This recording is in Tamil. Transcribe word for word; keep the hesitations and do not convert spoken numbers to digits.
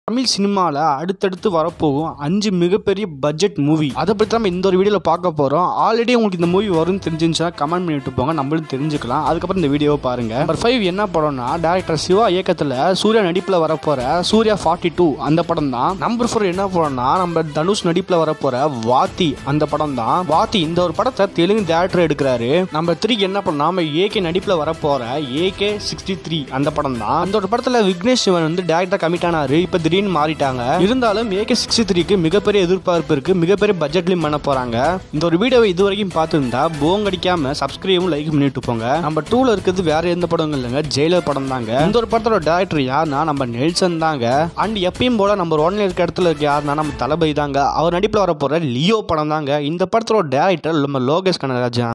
தமிழ் சினிமாவில் அடுத்தடுத்து வரப்போகும் அஞ்சு மிகப்பெரிய பட்ஜெட் மூவி அதை பற்றி நம்ம இந்த ஒரு வீடியோவில் பார்க்க போகிறோம். ஆல்ரெடி உங்களுக்கு இந்த மூவி வரும்னு தெரிஞ்சிருந்துச்சுன்னா கமெண்ட் பண்ணிட்டு போங்க, நம்மளும் தெரிஞ்சுக்கலாம். அதுக்கப்புறம் இந்த வீடியோவை பாருங்க. நம்பர் ஃபைவ் என்ன படம்னா டேரக்டர் சிவா இயக்கத்தில் சூர்யா நடிப்பில் வரப்போற சூர்யா ஃபார்ட்டி டூ அந்த படம் தான். நம்பர் ஃபோர் என்ன படம்னா நம்ம தனுஷ் நடிப்பில் வரப்போற வாத்தி அந்த படம் தான். வாத்தி இந்த ஒரு படத்தை தெலுங்கு டேரக்டர் எடுக்கிறாரு. நம்பர் த்ரீ என்ன படம் நம்ம ஏகே நடிப்பில் வரப்போற ஏகே சிக்ஸ்டி த்ரீ அந்த படம் தான். அந்த ஒரு படத்தில் விக்னேஷ் சிவன் வந்து டேரக்டர் கமிட் ஆனாரு. இப்போ மாறிட்டாங்க. இருந்தாலும் ஏகே சிக்ஸ்டி த்ரீக்கு மிகப்பெரிய எதிர்பார்ப்பு இருக்கு, மிகப்பெரிய பட்ஜெட்லயும் பண்ண போறாங்க. இந்த ஒரு வீடியோவை இது வரைக்கும் பார்த்துருந்தா போங்க அடிக்காம சப்ஸ்கிரைபும் லைக் பண்ணிட்டு போங்க. நம்ம டூல இருக்கிறது வேற எந்த படம் இல்லைங்க, ஜெயிலர் படம் தாங்க. இந்த ஒரு படத்தோட டைரக்டர் யாருன்னா நம்ம நெல்சன் தாங்க. அண்ட் எப்பயும் போல நம்ம ஒன்ல இருக்க இடத்துல இருக்க யாருன்னா நம்ம தளபதி தாங்க. அவர் நடிப்பில் வர போற லியோ படம் தாங்க. இந்த படத்தோட டைரக்டர் நம்ம லோகேஷ் கனகராஜன்.